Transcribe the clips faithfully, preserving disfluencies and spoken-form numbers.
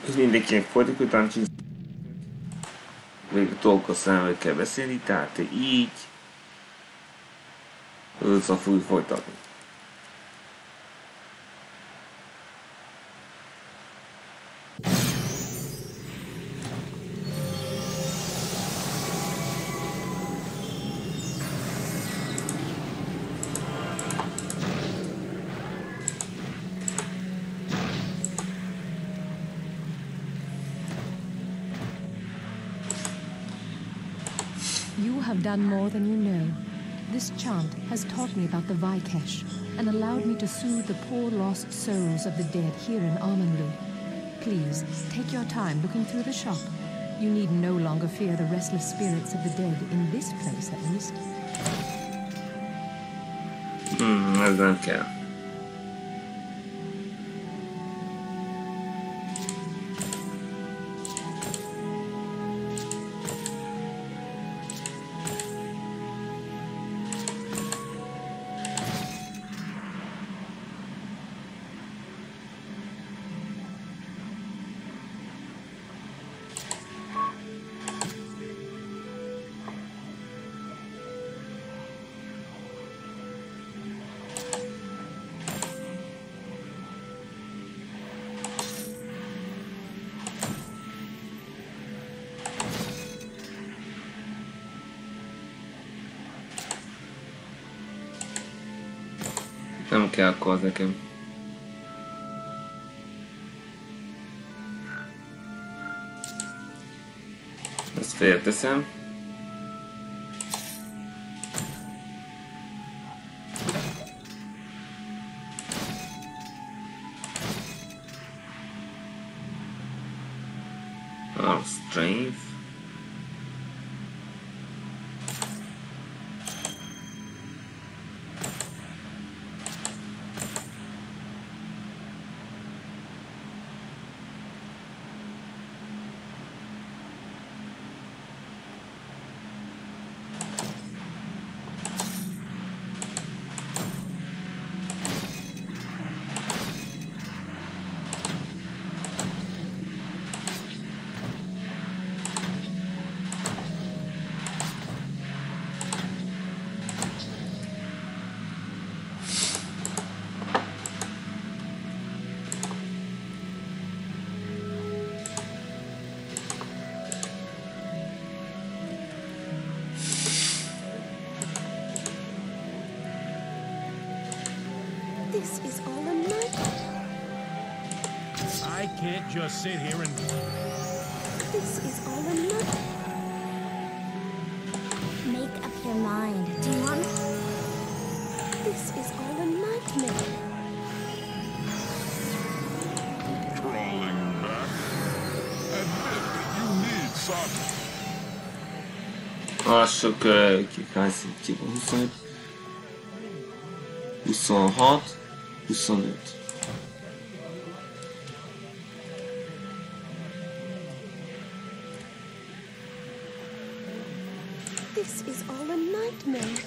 És mindenkinek folytatjuk, után csinálsz. Végül a tolkosszám, hogy kell beszélni, tehát így. Szóval fogjuk folytatni. You have done more than you know. This chant has taught me about the Vikesh and allowed me to soothe the poor lost souls of the dead here in Armenlu. Please, take your time looking through the shop. You need no longer fear the restless spirits of the dead, in this place at least. Hmm, ez nem kell. Nem kell akkor az nekem. Ezt félreteszem. A strength. This is all a nightmare. I can't just sit here and... This is all a nightmare. Make up your mind. Do you want... This is all a nightmare. Crawling back. Admit that you need some... Lássuk, kik hány szintjük van, huszonöt, huszonhat, huszonöt. This is all a nightmare.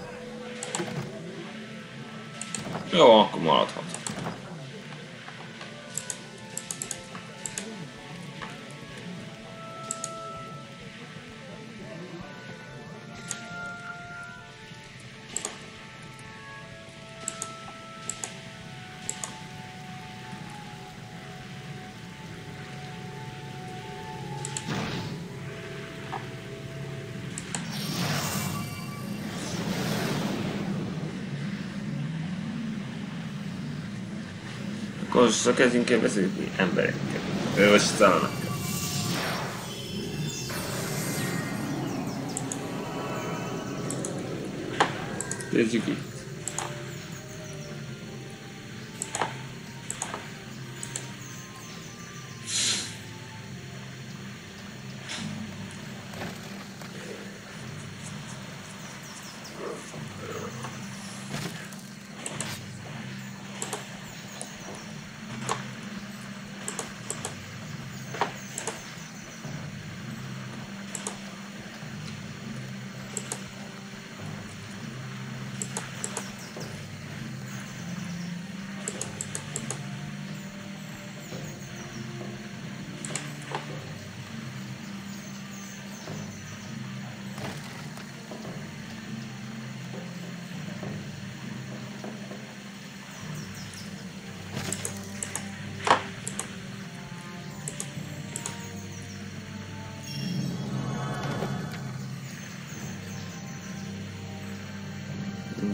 Jó, akkor maradhat. Akkor most kezdjünk el beszélni emberekkel. Ő most szállnak. Kezdjük itt.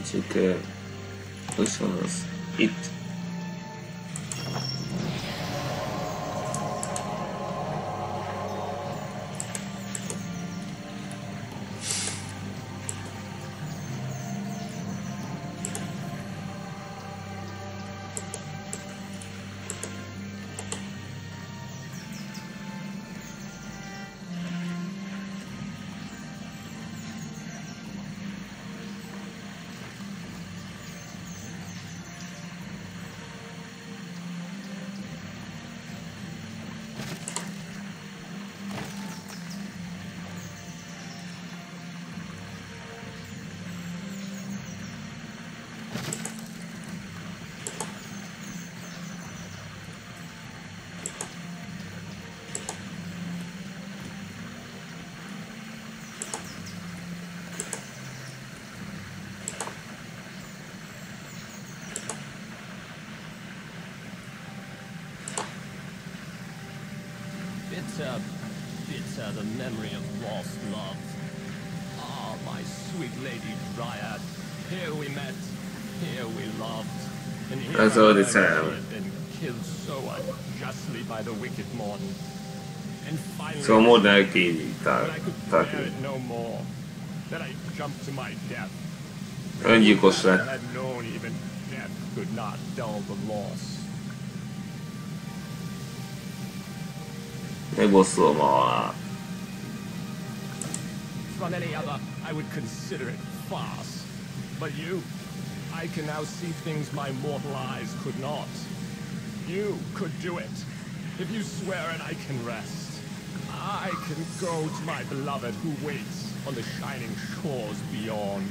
Csak... Uh, hogy is van az? Itt. Bitter, bitter the memory of lost love. Ah, my sweet lady Dryad, here we met, here we loved, and here That's I all have it's have. been killed so unjustly by the wicked Morden. And finally, Szóval Morden elkényít. when I could bear it no more, then I jumped to my death. Öngyilkos I lett. had known even death could not dull the loss. Megbosszolom a halál. From any other, I would consider it farce. But you, I can now see things my mortal eyes could not. You could do it. If you swear it, I can rest. I can go to my beloved who waits on the shining shores beyond.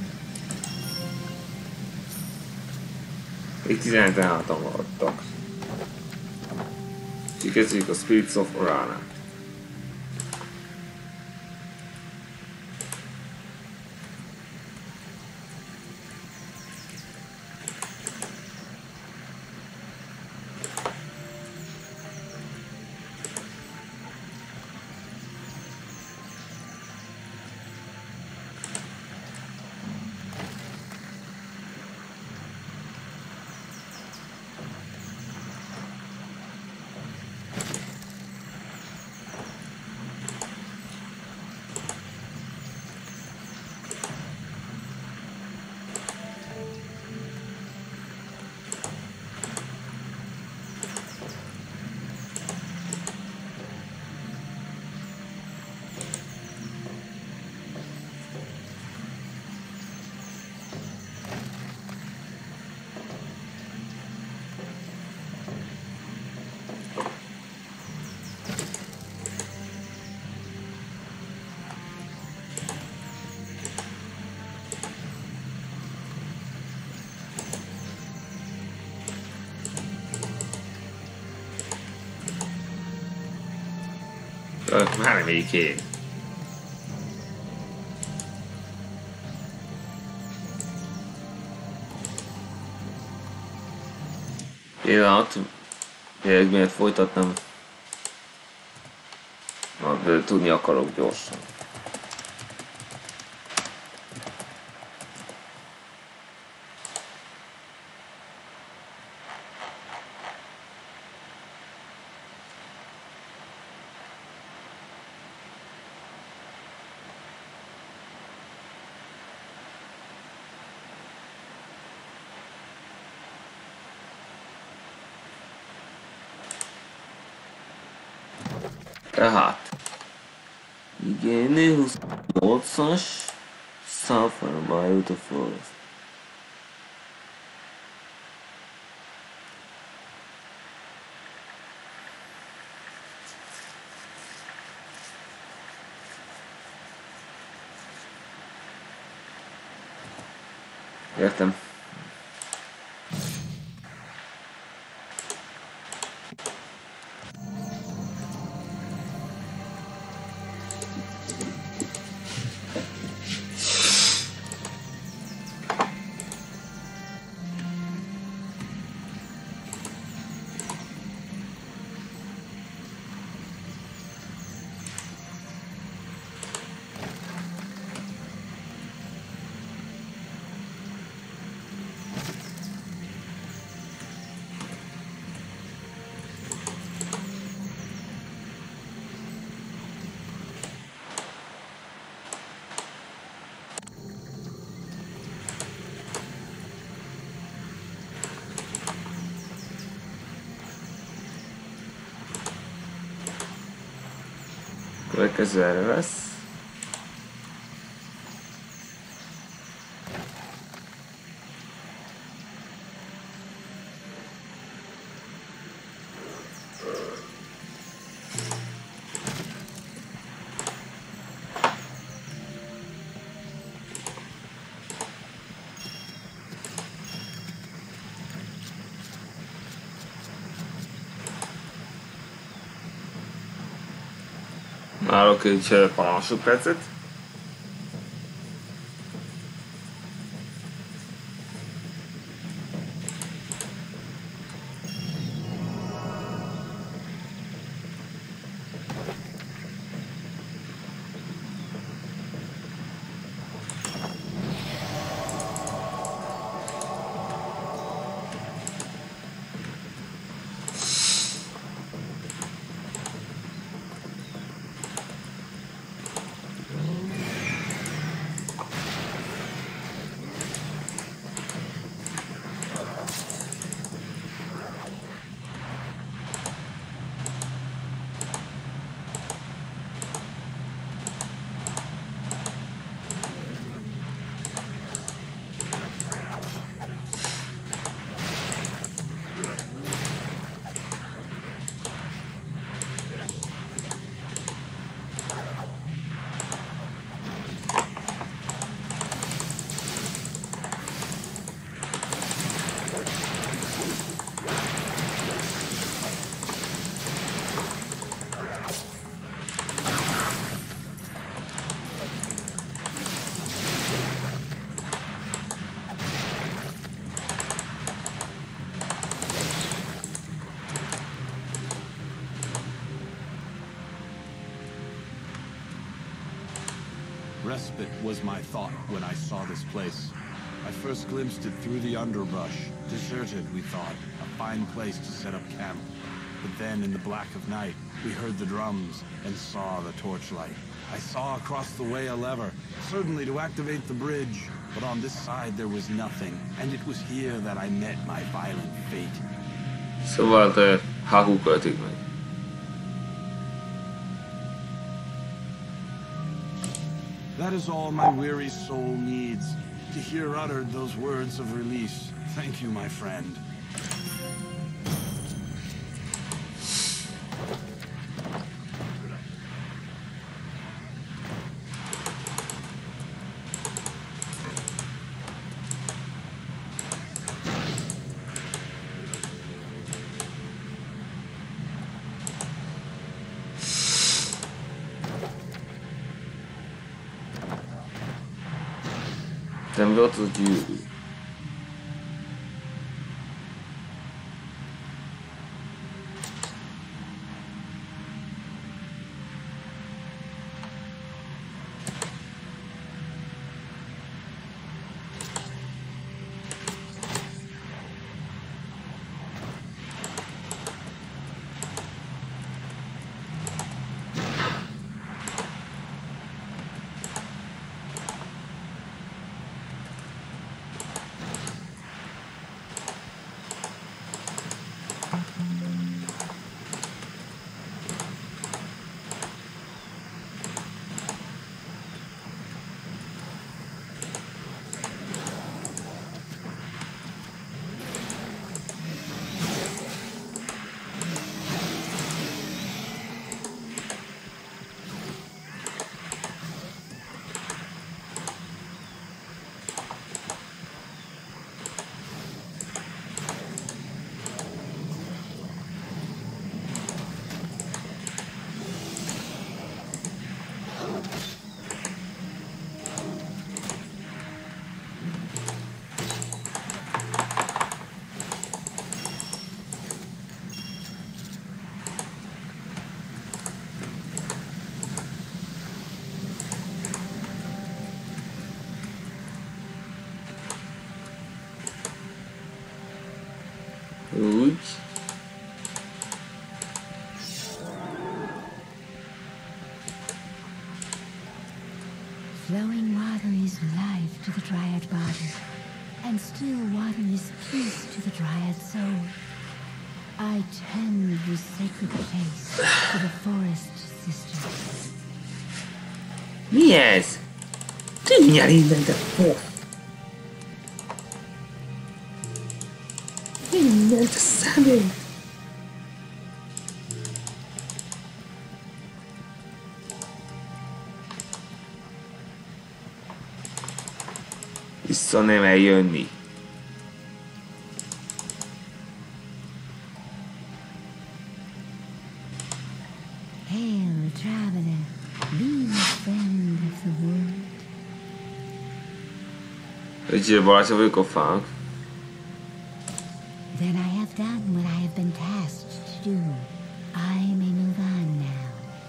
Még tizenheten hátan maradtak. Kezdjük a Spirits of Orana. Már nem éjjük ég. Pillanat. Miért miért folytatnám? Na, de tudni akarok gyorsan. Tehát, igen, huszonnyolcas Southern by the Forest. Értem. Következő erre lesz. Már oké, hogy pár másodpercet. Respite was my thought when I saw this place. I first glimpsed it through the underbrush. Deserted, we thought. A fine place to set up camp. But then, in the black of night, we heard the drums and saw the torchlight. I saw across the way a lever, certainly to activate the bridge. But on this side there was nothing, and it was here that I met my violent fate. Szóval te hágú költik meg. That is all my weary soul needs, to hear uttered those words of release. Thank you, my friend. Then go to the view. Úgy. Flowing water is life to the Dryad body, and still water is peace to the Dryad soul. I tend this sacred place for the forest, sister. Mi ez? Tűnj el innen, de pof! Innen, te szemét! Vissza nem eljönni. Hail, traveler, be the friend of the world. Hogy barátja vagyok a fánk. Then I have done what I have been tasked to do. I may move on now.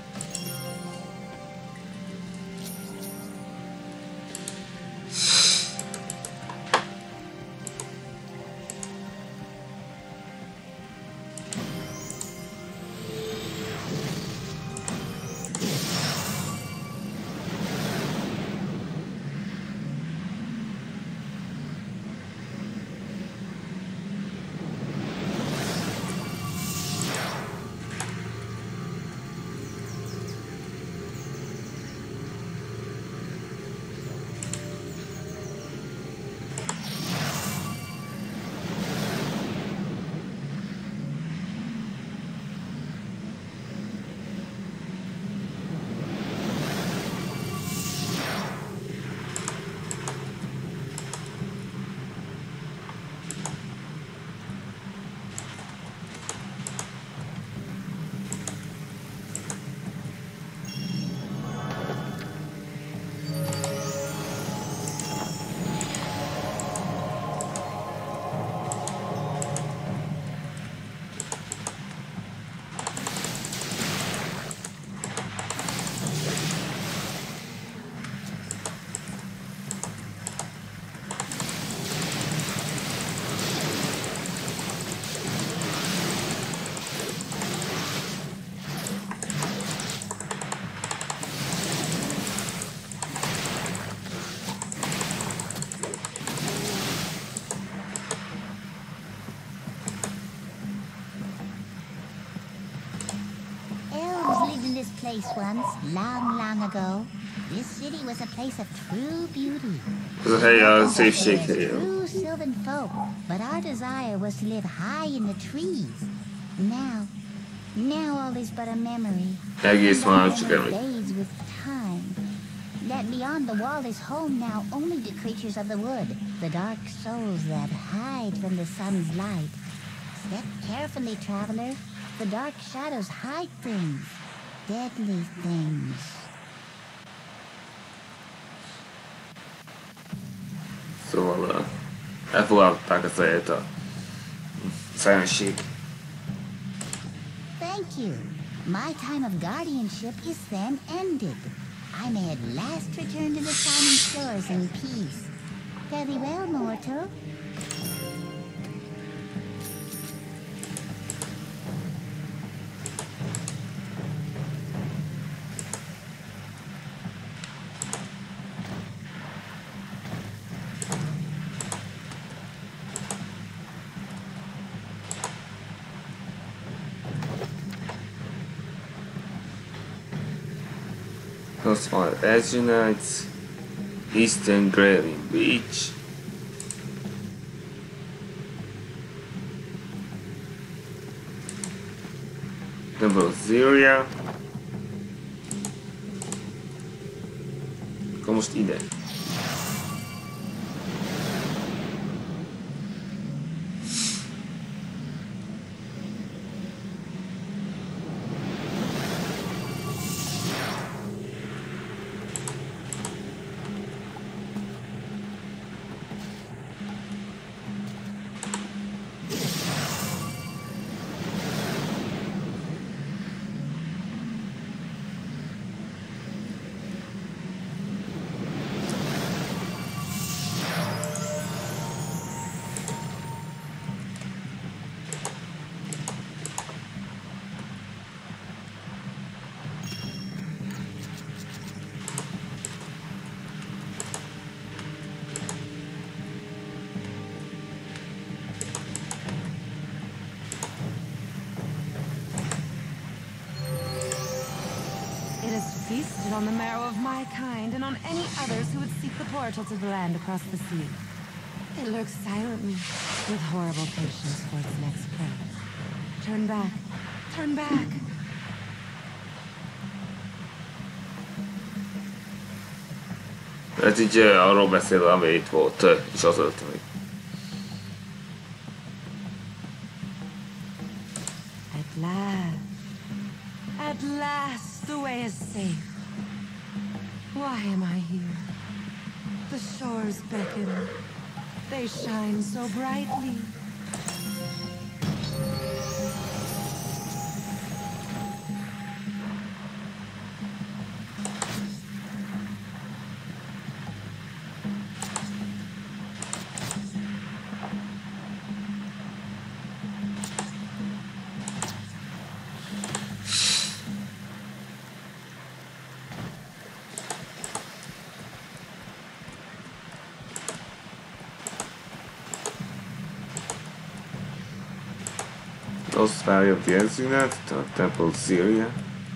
Place once, long, long ago. This city was a place of true beauty. Ez a hely a szépség helye. True sylvan folk, but our desire was to live high in the trees. Now, now all is but a memory. Egész már csak emlék. Fades with time. That beyond the wall is home now only to creatures of the wood, the dark souls that hide from the sun's light. Step carefully, traveler. The dark shadows hide things. Deadly things. Szóval elfogadták az helyet a fenség. Thank you. My time of guardianship is then ended. I may at last return to the shining shores in peace. Fare thee well, mortal. Those are Azunites, Eastern Grayling Beach. Number Syria. Akkor most ide. feasted on the marrow of my kind and on any others who would seek the portal to the land across the sea. It lurks silently, with horrible patience for its next prey. Turn back. Turn back. Ez így arról beszél, ami itt volt, és az ölt még. At last. At last, the way is safe. Why am I here? The shores beckon. They shine so brightly. Ausztrália Bérszünet, a Temple Syria.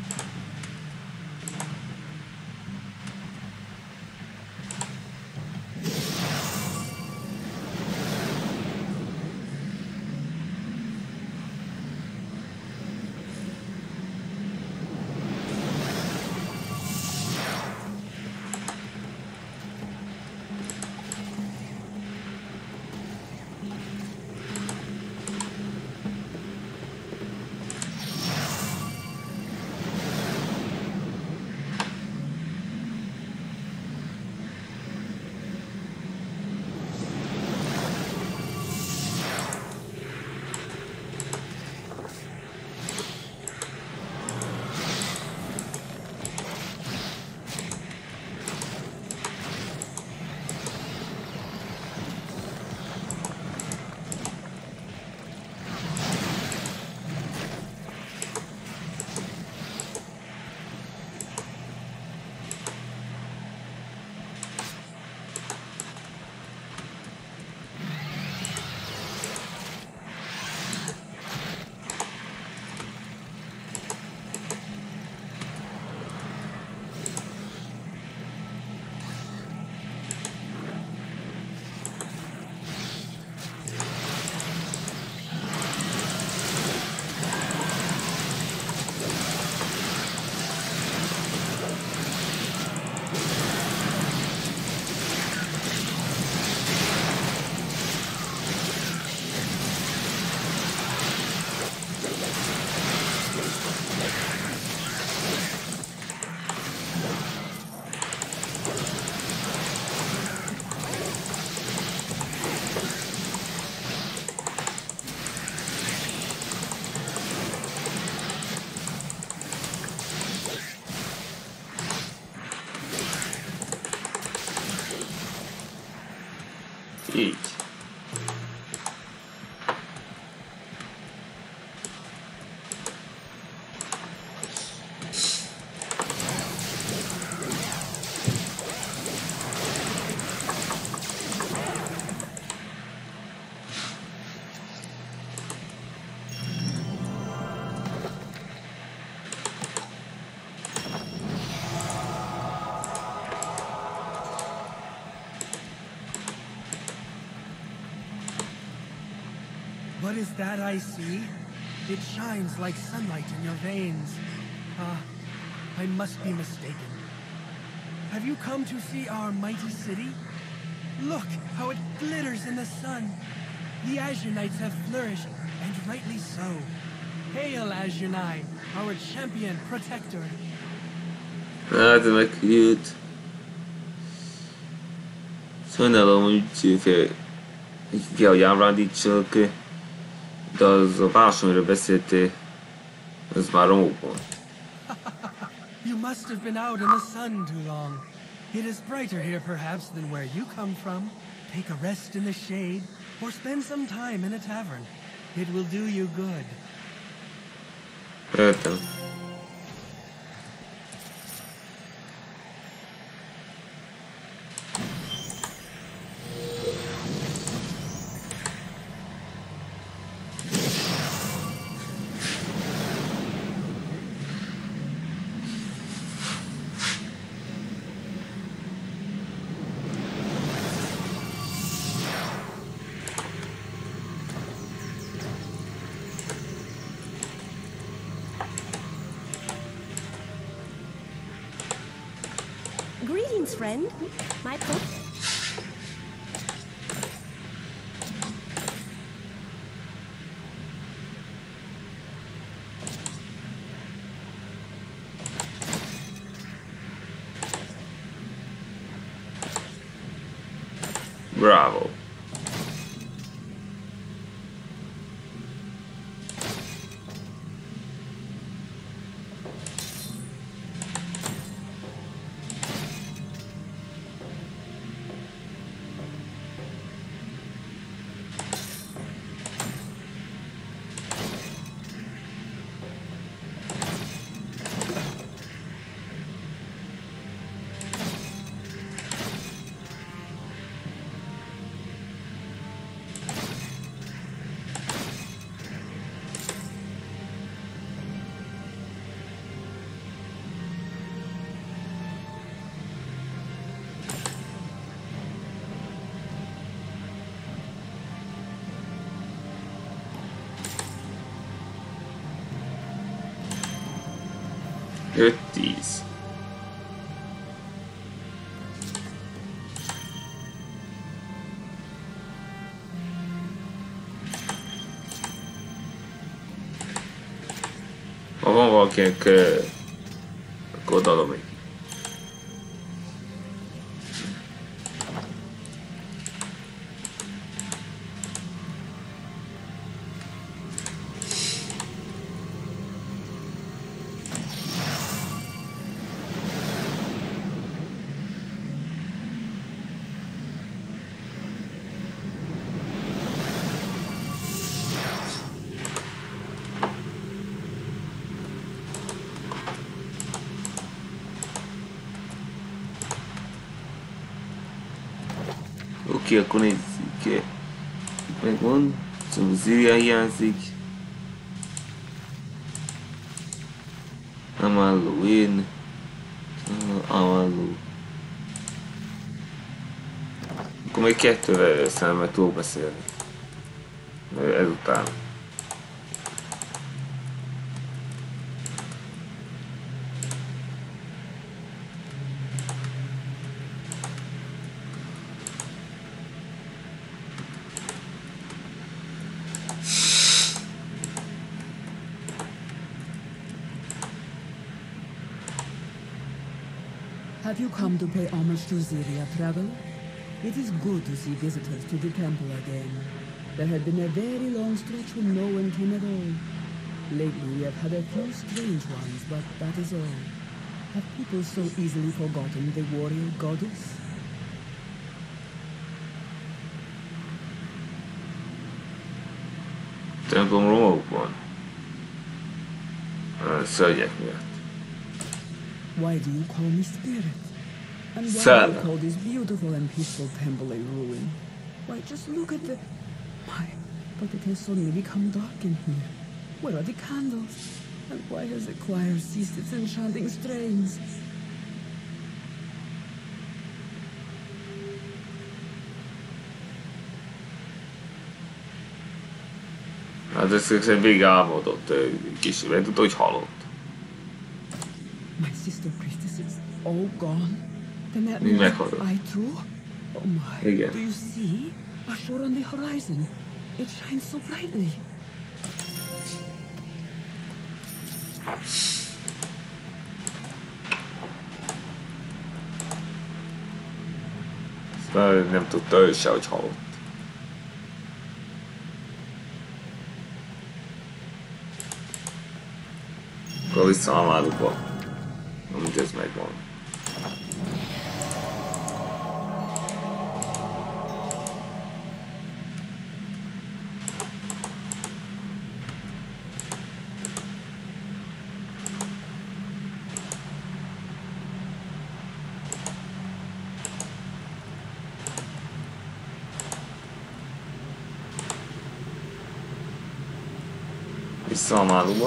Így. What is that I see? It shines like sunlight in your veins. Ah, I must be mistaken. Have you come to see our mighty city? Look how it glitters in the sun. The Azure Knights have flourished, and rightly so. Hail, Azure Knight, our champion protector. Hát megjött. Sajnálom, hogy fél, fél, hogy ábrándítsak, de az a város, amiről beszéltél, az már romokban. You must have been out in the sun too long. It is brighter here perhaps than where you come from. Take a rest in the shade, or spend some time in a tavern. It will do you good. Értem. Greetings, friend. My po- Bravo. öt tíz. Ha van valakinek, akkor odaadom neki. Oké, akkor nézzük. Megvan. Szóval Zíria hiányzik. Amálló én. Amálló. Akkor még kettővel szemben tudok beszélni. Ezután. Have you come to pay homage to Zyria, traveler? It is good to see visitors to the temple again. There had been a very long stretch when no one came at all. Lately we have had a few strange ones, but that is all. Have people so easily forgotten the warrior goddess? Templom romokban. Szörnyek miatt. Why do you call me spirit? And why Sir. do you call this beautiful and peaceful temple in ruin? Why, just look at the... Why, but it has suddenly become dark in here. Where are the candles? And why has the choir ceased its enchanting strains? Hát ezt szerintem végig álmodott, kis, mert tudta, hogy halott. My sister priestesses, all gone? Then that Mi means meghalt. I too? Oh my, Igen. do you see? A shore on the horizon. It shines so brightly. Aztán nem tudta ő se, hogy halott. Akkor vissza a málukba, amint ez megvan. Vissza a málukba.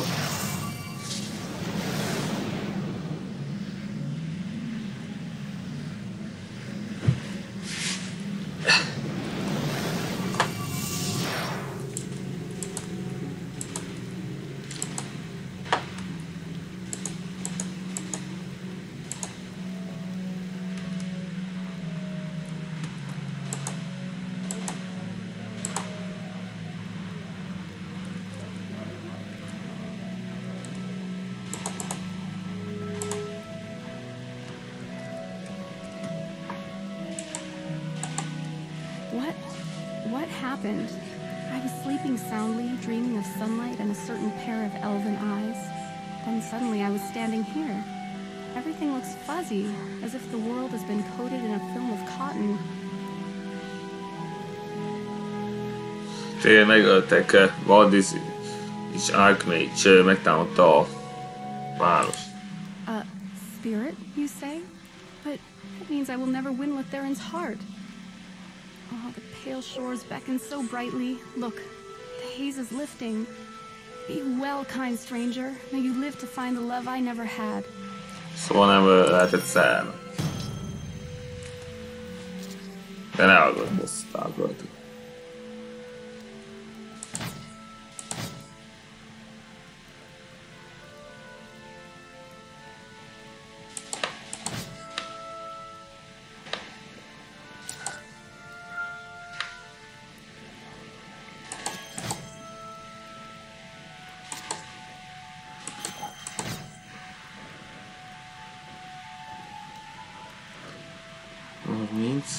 What happened? I was sleeping soundly, dreaming of sunlight and a certain pair of elven eyes. Then suddenly I was standing here. Everything looks fuzzy, as if the world has been coated in a film of cotton. Tényleg megöltek Valdis és Archmage megtámadta a város. A spirit, you say? But that means I will never win Letharin's heart. Oh, the pale shores beckon so brightly. Look, the haze is lifting. Be well, kind stranger. May you live to find the love I never had. Szóval nem lehetett szállni. De ne aggódj, bosszútál rajtuk. Means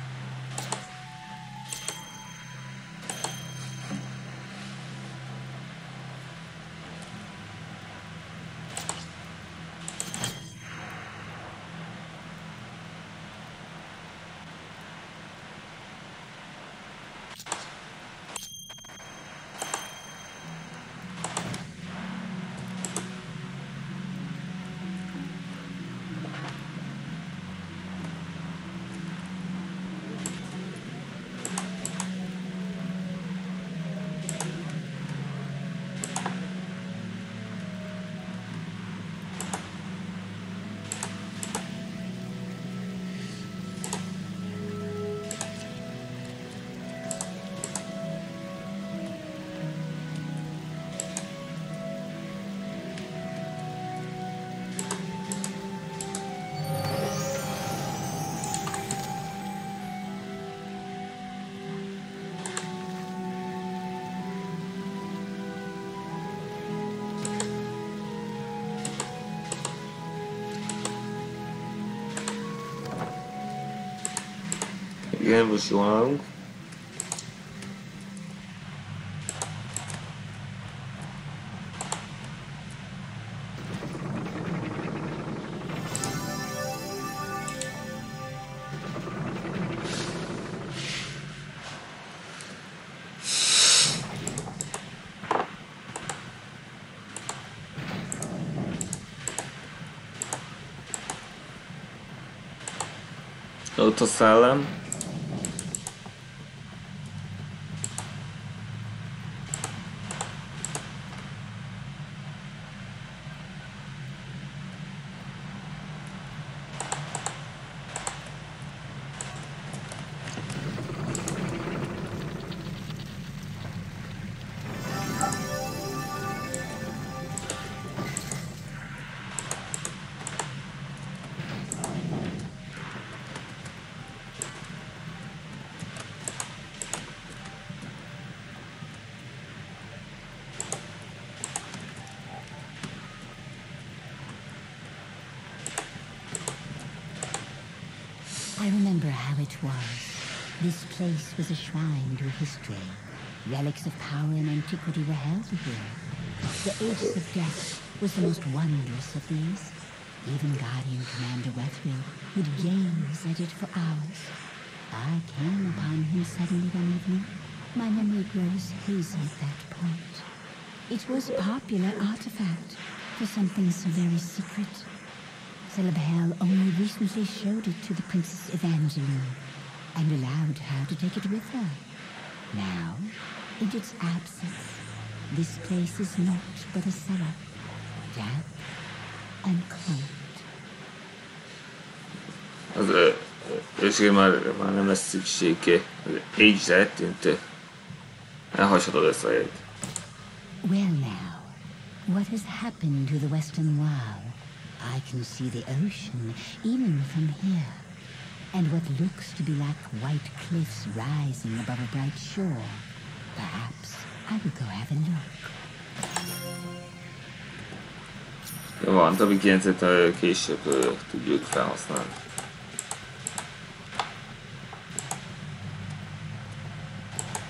igen, most jól állunk. Ott a szellem. I remember how it was. This place was a shrine to history. Relics of power and antiquity were held here. The Aegis of Death was the most wondrous of these. Even Guardian Commander Wethrill would gaze at it for hours. I came upon him suddenly one evening. My memory grows hazy at that point. It was a popular artifact for something so very secret. Celebhel only recently showed it to the Princess Evangeline and allowed her to take it with her. Now, in its absence, this place is not but a cellar, damp and cold. Az őszintén már, már nem lesz szükség. Az Aegis eltűnt. Elhagyhatod ezt a helyet. Well now, what has happened to the Western Wall? I can see the ocean, even from here, and what looks to be like white cliffs rising above a bright shore. Perhaps I will go have a look. Jó van, Tabi kilencet később tudjuk felhasználni.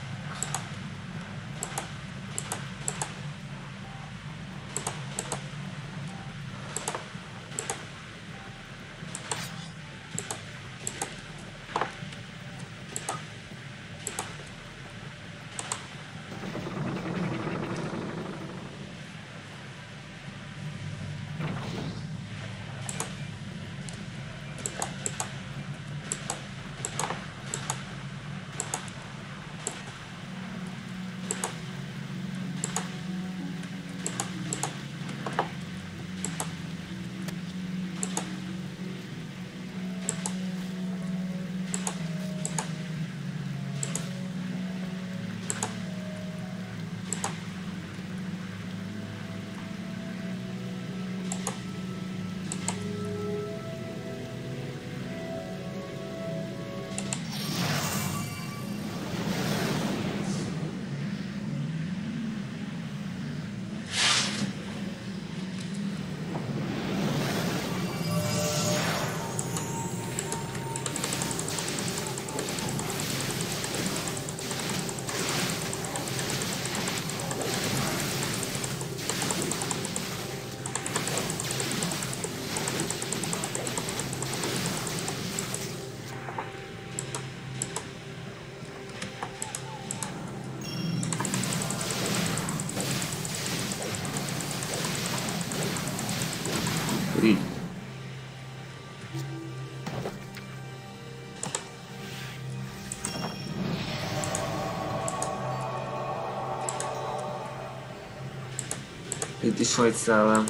Itt is vagy szellem.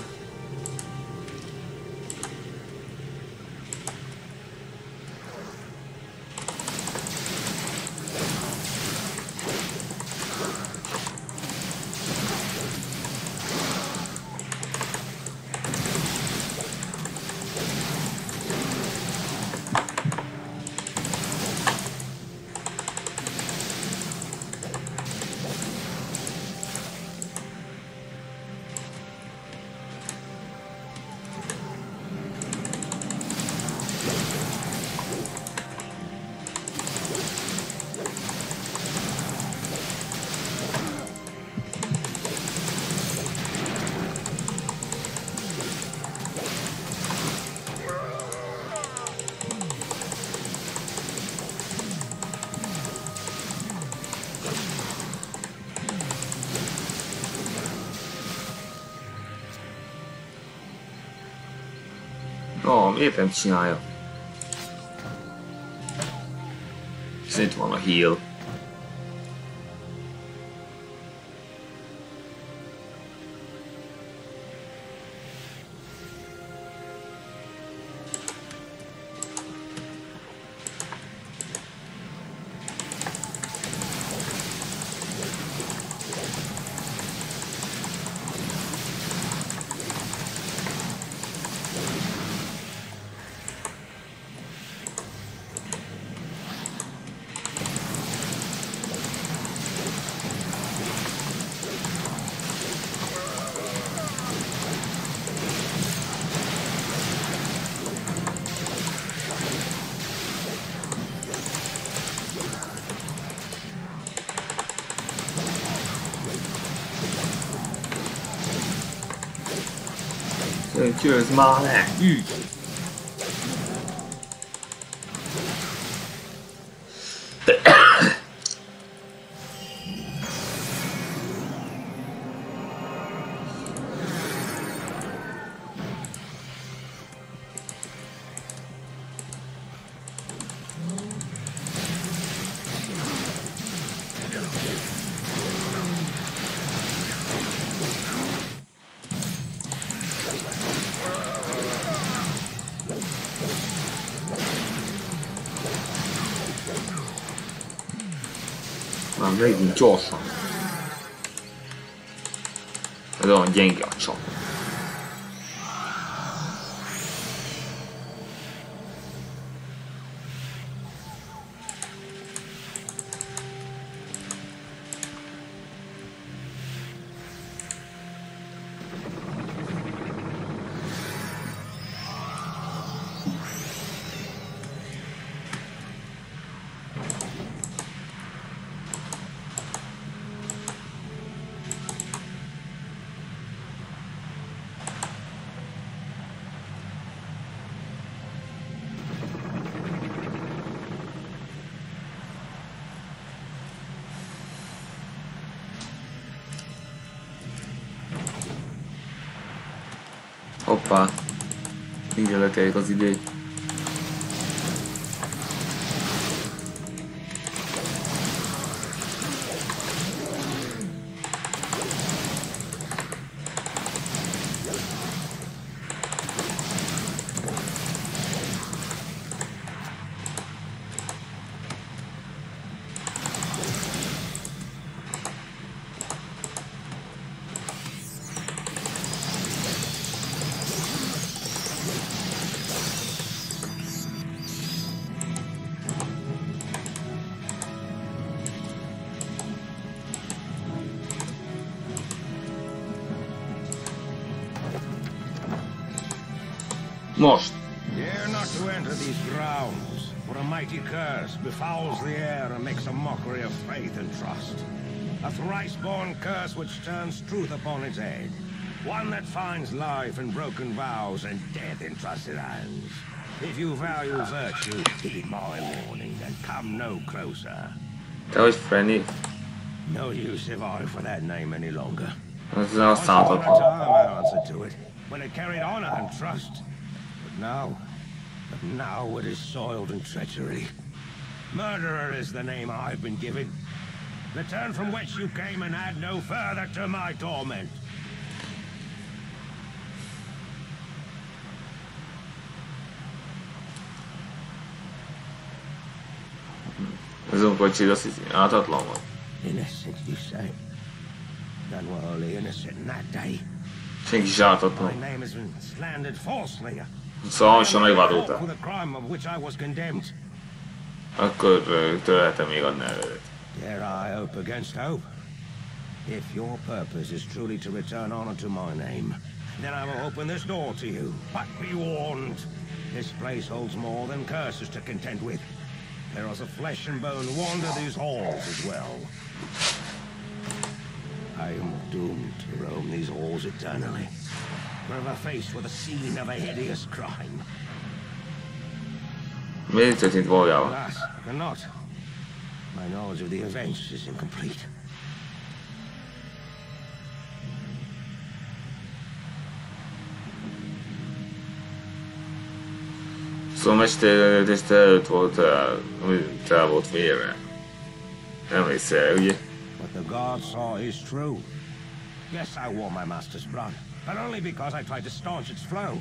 Ó, miért nem csinálja? És itt van a heal. Győzz már le! Ügy! Már megint gyorsan. Ez olyan gyenge a csap. Hoppá, mindjárt leteljük az idő. Most. Dare not to enter these grounds, for a mighty curse befouls the air and makes a mockery of faith and trust. A thrice-born curse which turns truth upon its head. One that finds life in broken vows and death in trusted hands. If you value virtue, heed my warning and come no closer. That was friendly. No use surviving for that name any longer. That's not Once upon a time I answered to it, when it carried honor and trust. But now, But now it is soiled in treachery. Murderer is the name I've been given. Return from whence you came and add no further to my torment. Ez a kocsi azt hiszi, ártatlan van. Innocent, you say? None were wholly innocent in that day. Senki is ártatlan. My name has been slandered falsely. Szóval hasonló megvádolták. For the crime of which I was condemned. Akkor tőlehetem még adni előtt. Dare I hope against hope? If your purpose is truly to return honor to my name, then I will open this door to you. But be warned, this place holds more than curses to contend with. There is a flesh and bone wander these halls as well. I am doomed to roam these halls eternally, forever faced with the scene of a hideous crime. Miért történt valójában? Alas, I cannot. My knowledge of the events is incomplete. Szóval mester este előtt volt, el volt vérve. Emlékszel, ugye? What the gods saw is true. Yes, I wore my master's blood, but only because I tried to staunch its flow.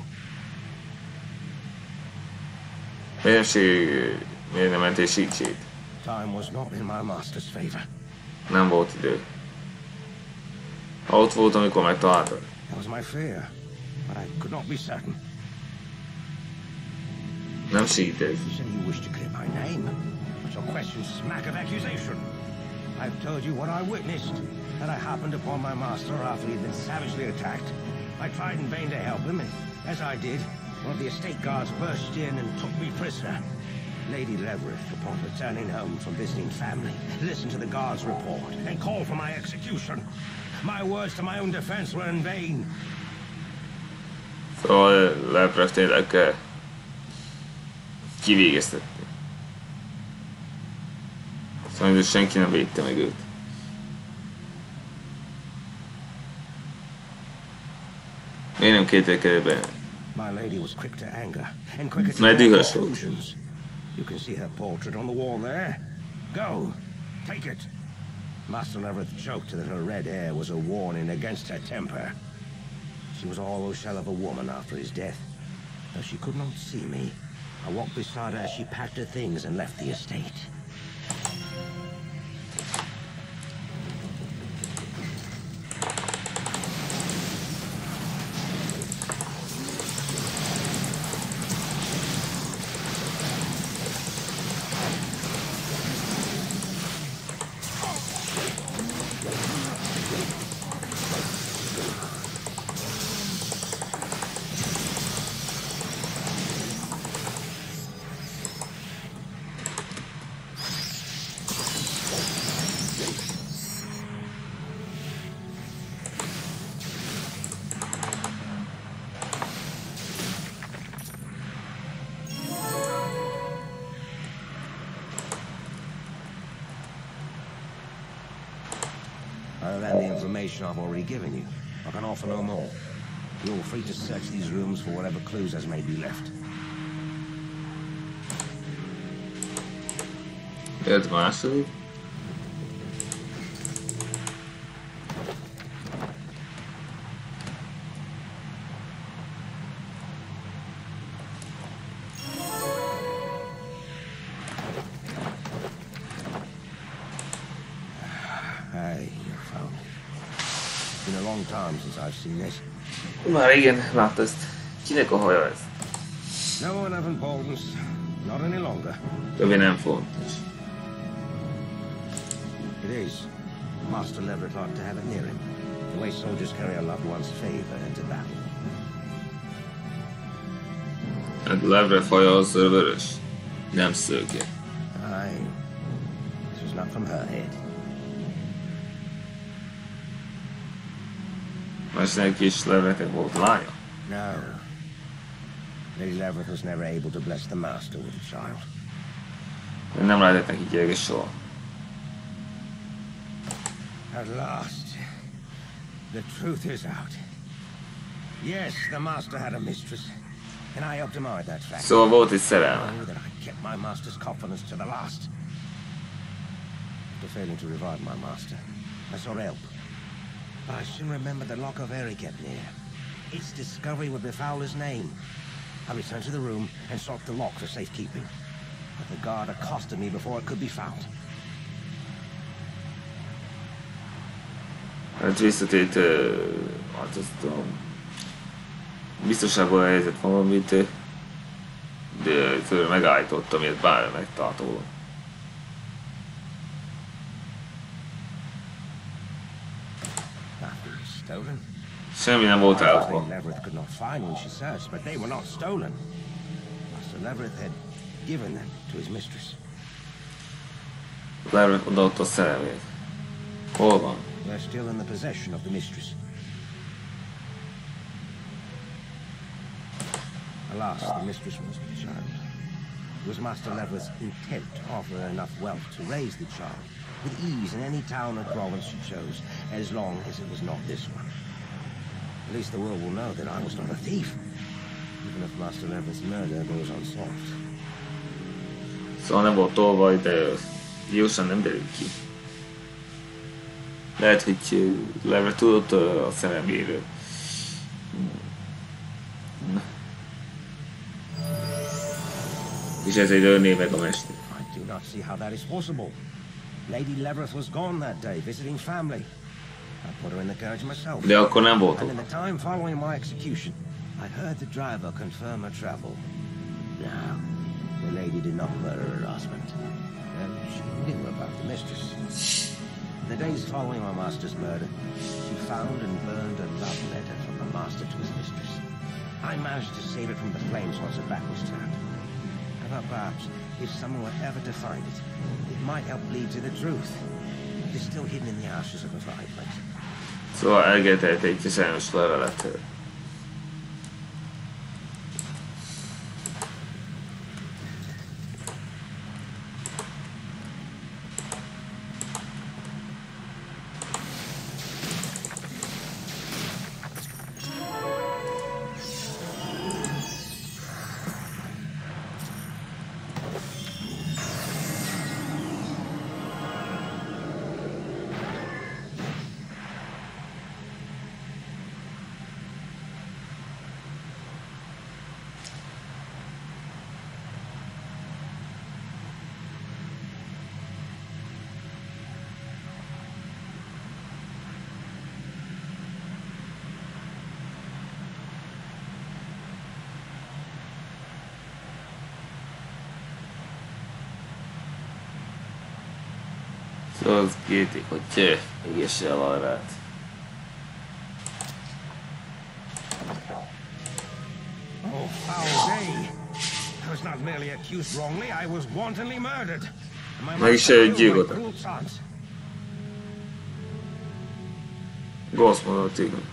Miért nem, sí- miért nem mentél síkcsét? Time was not in my master's favor. Nem volt idő. Ott volt, amikor megtaláltad. That was my fear, but I could not be certain. Nem síkted. You say you wish to clear my name, but your questions smack of accusation. I've told you what I witnessed, that I happened upon my master after he'd been savagely attacked. I tried in vain to help him, and as I did, one of the estate guards burst in and took me prisoner. Lady Leverett, upon returning home from visiting family, listened to the guard's report and called for my execution. My words to my own defense were in vain. Szóval Leverett tényleg kivégeztetni. Szóval senki nem védte meg őt. Miért nem kételkedett benne? My lady was quick to anger and quicker to Mert draw dühös volt. conclusions. You can see her portrait on the wall there. Go, take it. Master Leverett joked that her red hair was a warning against her temper. She was all a shell of a woman after his death. Though she could not see me, I walked beside her as she packed her things and left the estate. Other than the information I've already given you, I can offer no more. You're free to search these rooms for whatever clues as may be left. Ez második. Hey, you found it. It's been a long time since I've seen this. Már régen látta ezt. Kinek a haja ez? No one of importance. Not any longer. Többé nem fontos. It is. Master Leverett liked to have it near him. The way soldiers carry a loved one's favor into battle. Hát Leverett haja az vörös. Nem szőke. Aye. This was not from her head. Másnak is Leverettnek volt lánya. No. Lady Leverett was never able to bless the master with a child. Nem lehetett neki gyereke soha. At last, the truth is out. Yes, the master had a mistress. and I helped him hide that fact. Szóval volt egy szerelme. I knew that I kept my master's confidence to the last. After failing to revive my master, I sought help. But I soon remembered the Lock of Eri kept near. Its discovery would befoul his name. I returned to the room and sought the lock for safekeeping. But the guard accosted me before it could be found. Hát visszatért, hát azt a biztonságban helyezett valamit, de tőle megállította, miért bármi megtartó. Semmi nem volt elfogva. Leverett could not find when she searched, but they were not stolen. Master Leverett had given them to his mistress. Leverett odaadta a szerelmét. Hol van? They're still in the possession of the mistress. Alas, the mistress was with child. It was Master Leverett's intent to offer her enough wealth to raise the child with ease in any town or province she chose, as long as it was not this one. At least the world will know that I was not a thief, even if Master Leverett's murder goes unsolved. Szóval nem volt tolvaj, de jósan nem derül ki. Lehet, hogy Leverett tudott a szerelméről. És ezért ölné meg a mester. I do not see how that is possible. Lady Leverett was gone that day, visiting family. I put her in the carriage myself. De akkor nem volt. And in the time following my execution, I heard the driver confirm her travel. Now, the lady did not murder her husband. Well, she knew about the mistress. In the days following my master's murder, she found and burned a love letter from the master to his mistress. I managed to save it from the flames once her back was turned. But perhaps, if someone were ever to find it, it might help lead to the truth. It is still hidden in the ashes of a fireplace. Szóval elgetett egy sajnos levelet. Szóval az kérték, hogy cseh, égesse el arrát. Oh, foul day! I was not merely accused wrongly, I was wantonly murdered. Meg is gyilkoltak. Ghost mondott, igen.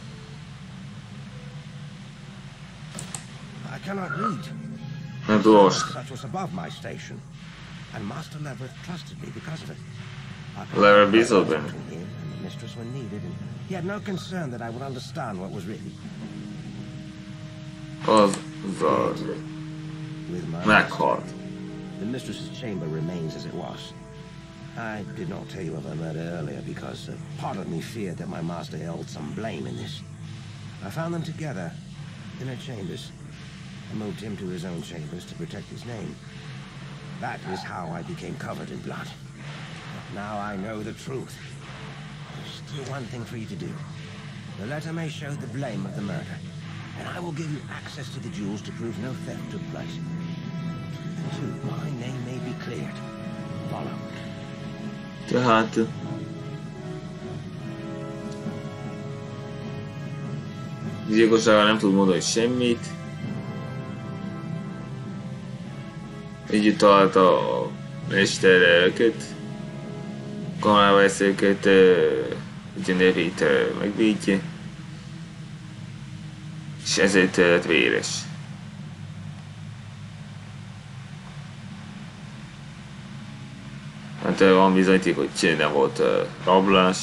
I cannot read. Nem tud olvasni. Such was above my station, and Master Leverett trusted me because of it. Leverett bízott benne. The mistress when needed, and he had no concern that I would understand what was written. Az, az, meghalt. The mistress's chamber remains as it was. I did not tell you of her murder earlier because uh, part of me feared that my master held some blame in this. I found them together in her chambers. I moved him to his own chambers to protect his name. That is how I became covered in blood. But now I know the truth. There's still one thing for you to do. The letter may show the blame of the murder, and I will give you access to the jewels to prove no theft took place. And two, my name may be cleared. Follow. Tehát... Gyilkossága nem tud mondani semmit. Így találta a mestereket, kameraveszéket, Genevieve-t megvédje, és ezért lett véres. Hát van bizonyíték, hogy nem volt rablás.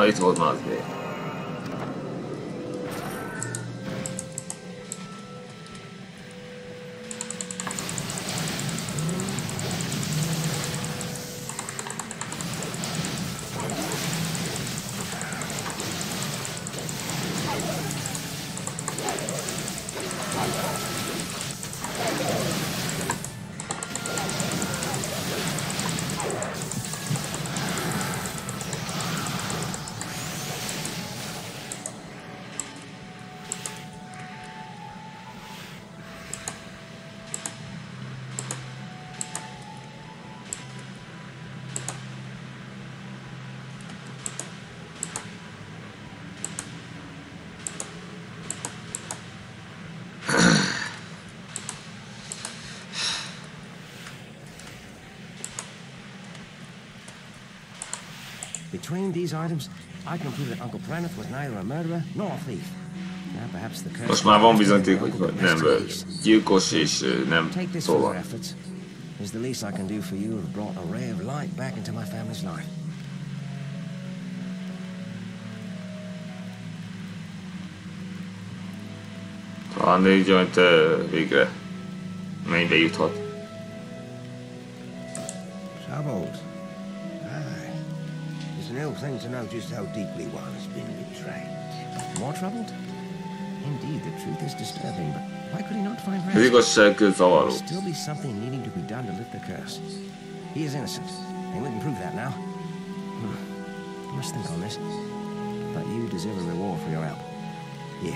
Ha, itt volt már az még. Between these items, I can prove that Uncle Planet was neither a murderer nor a thief. Now, perhaps the curse. Most már van bizonyíték, hogy nem gyilkos és nem szóval. Is the least I can do for you have brought a ray of light back into my family's life. A négy joint végre mennybe juthat. Troubled. Aye. It's an ill thing to know just how deeply one has been betrayed. More troubled? Indeed, the truth is disturbing, but why could he not find rest? Az igazság zavaró. There'll still be something needing to be done to lift the curse. He is innocent, and we can prove that now. Hmm. I must think on this. But you deserve a reward for your help. Here.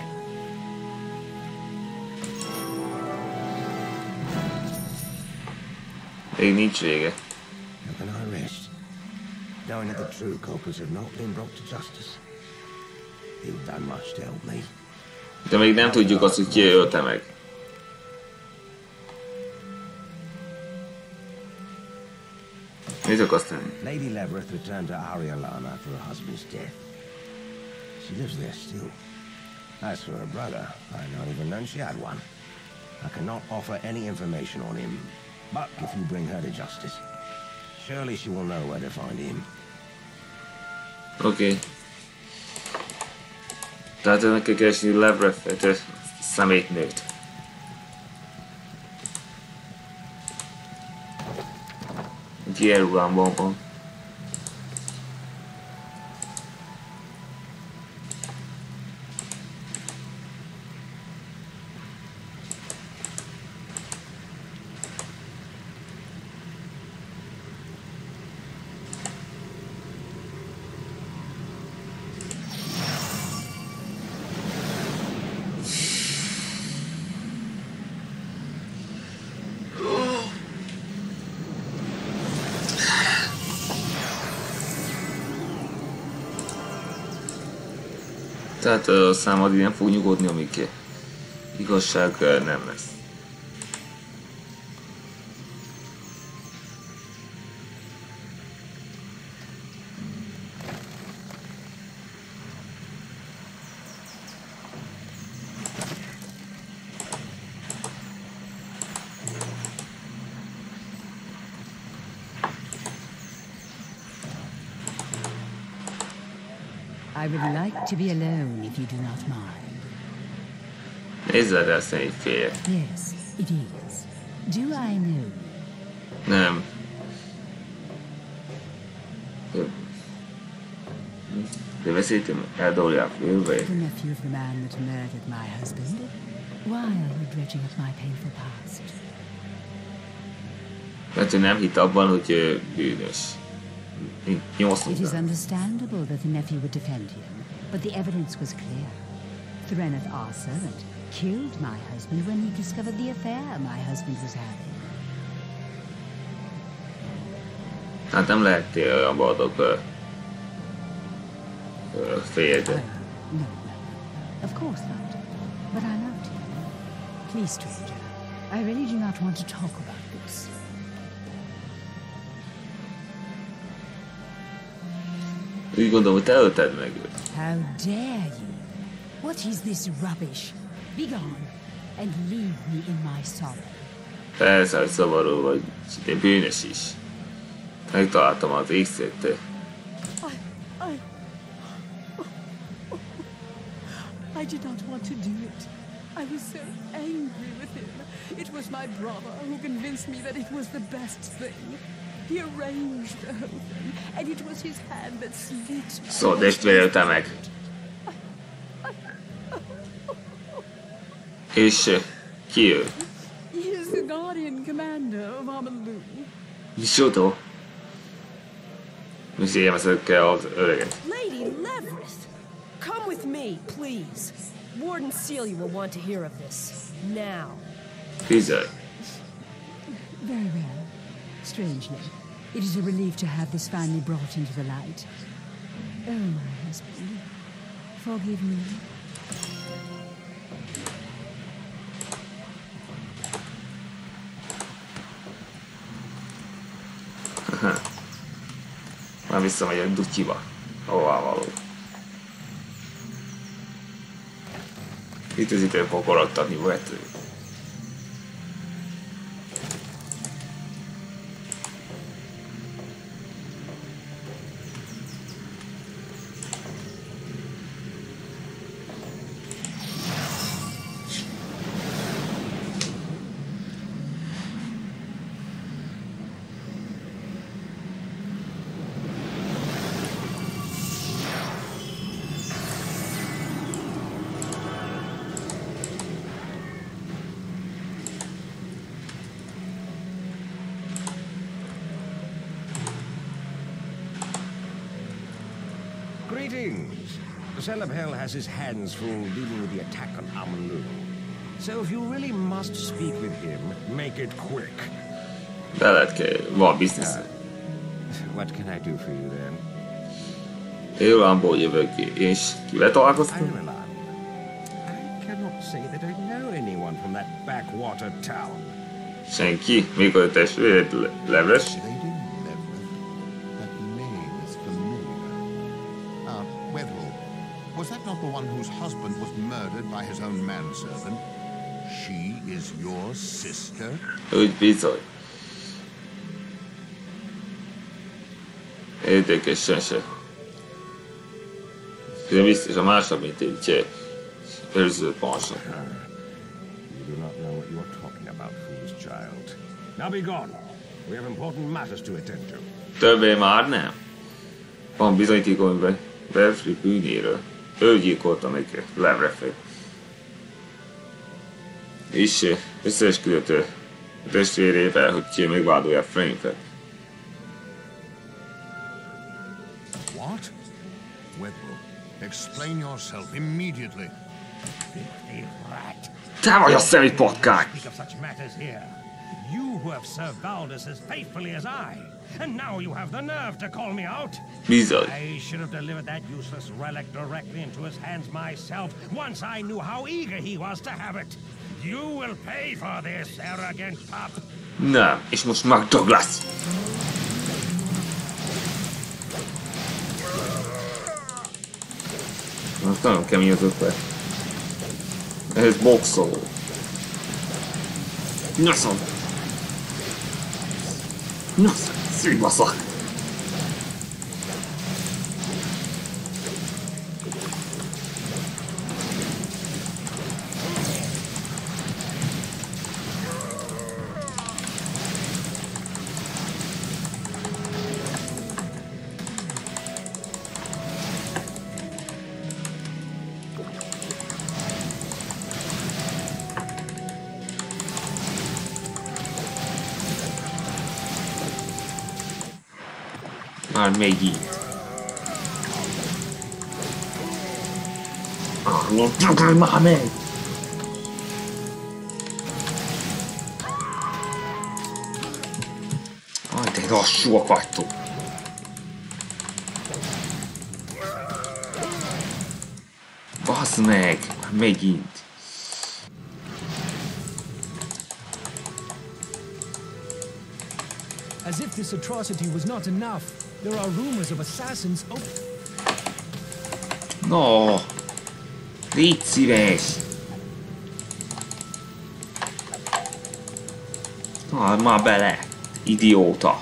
Még nincs vége. How can I rest? Knowing that the true culprits have not been brought to justice. You've done much to help me. De még nem tudjuk azt, hogy ki ölte meg. Mit akarsz tenni? Lady Leverett returned to Arialan after her husband's death. She lives there still. As for her brother, I not even known she had one. I cannot offer any information on him, but if you bring her to justice, surely she will know where to find him. Okay. Tehát ennek kell keresni Leverett szemétnőt. Gyerulánban van. Tehát a számad nem fog nyugodni, amíg igazság nem lesz. I would like to be alone if you do not mind. Nézzel rá, szerint fél. Yes, it is. Do I know? Nem. De veszítem, eldolják félve. The nephew of the man that murdered my husband. Why are you dredging up my painful past? Mert ő nem hitt abban, hogy bűnös. It is understandable that the nephew would defend him, but the evidence was clear. Threneth, our servant, killed my husband when he discovered the affair my husband was having. Hát nem lehettél olyan boldog férj. No, no, of course not. But I loved him. Please, stranger, I really do not want to talk about this. Úgy gondolom, hogy te ölted meg őt. How dare you? What is this rubbish? Be gone, and leave me in my sorrow. Persze, hogy szavaró vagy, de bűnös is. Megtaláltam az ékszét. I, I, I did not want to do it. I was so angry with him. It was my brother who convinced me that it was the best thing. He arranged the whole thing, and it was his hand that slit my... Szóval testvérölte meg. És ki ő? He is the guardian commander of Amalur. Micsoda? Mi széjjelmezőkkel az öreget. Lady Levereth, come with me, please. Warden Celia will want to hear of this. Now. Bizony. Very well. Strangely, it is a relief to have this finally brought into the light. Oh, my husband, forgive me. Már visszamegyek Dutyiba, ahová való. Itt az idő pokologtatni vehető. Greetings. Celebhel has his hands full dealing with the attack on Amalur. So if you really must speak with him, make it quick. De lehet kell, van biznisz. Uh, what can I do for you then? Irlandból jövök ki, és kivel találkoztam? Ireland. I cannot say that I know anyone from that backwater town. Senki? Mikor a testvéred Levereth? Was that not the one whose husband was murdered by his own manservant? She is your sister? Úgy bizony. Érdekesen se. De biztos a másnap, mint egy őrző pansnak. You do not know what you are talking about, foolish child. Now be gone. We have important matters to attend to. Többé már nem. Van bizonyítékom Belfry bűnéről. Ő gyilkolta meg Levereth-et. És összeesküdött a testvérével, hogy megvádolja Frame-et. What? Wedwell, explain yourself immediately. Te vagy a szemét patkány! You who have served Valdis as faithfully as I, and now you have the nerve to call me out. Bizony. I should have delivered that useless relic directly into his hands myself, once I knew how eager he was to have it. You will pay for this, arrogant pup. Nem, és most meg Douglas. Most nagyon kemény az ötlet. Ez boxoló. Nyaszom! Nyaszom! Szívbaszak! Már megint. Nyomjuk már meg! Aj, de lassúak vagytok! Bassz meg! Megint! As if this atrocity was not enough, there are rumors of assassins. Oh. No! Légy szíves! Halj már bele! Idióta!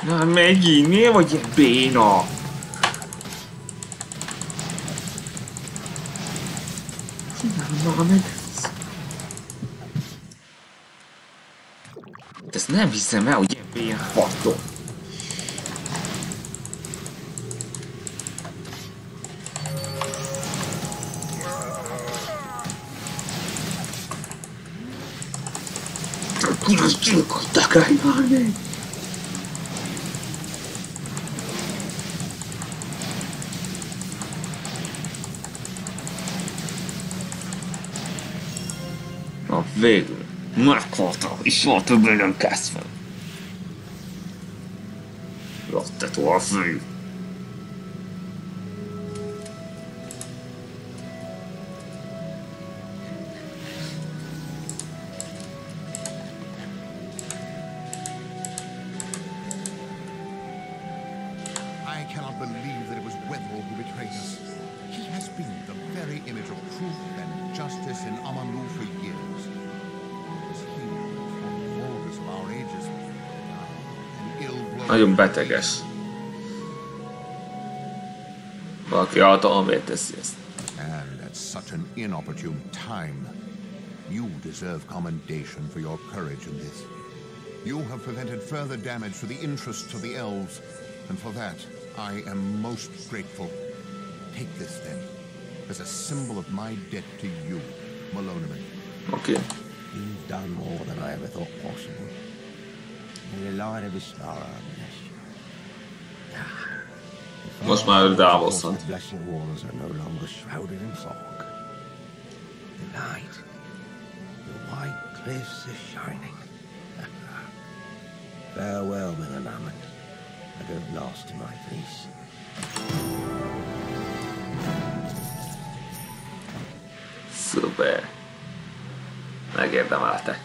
Na megint, miért vagy ilyen béna? Csinálj már meg! Ezt nem hiszem el, hogy ilyen béna fattom. Kuros gyilkoltak, állj már meg! Na végül, meghaltam, és soha többé nem kezd fel. Rottetó a fő. Nagyon beteges. Valaki hatalmért teszi ezt. And at such an inopportune time, you deserve commendation for your courage in this. You have prevented further damage to the interests of the elves, and for that I am most grateful. Take this then, as a symbol of my debt to you, Maloniman. Okay. You've done more than I ever thought possible. May the light of a star bless you. Most már Davos-on. The blessing walls are no longer shrouded in fog. The light, the white cliffs are shining. Farewell, Milanaman. I go lost to my peace. Szuper. Megérdemelte.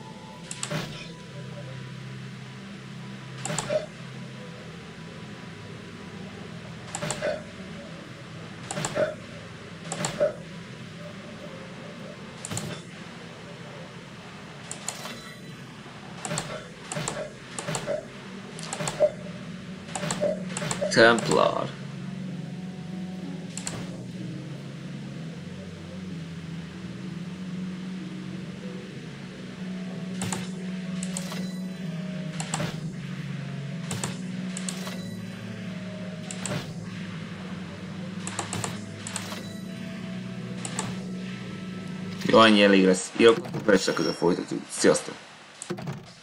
Templar. Jó, annyi elég lesz. Jó, persze közben folytatjuk. Sziasztok!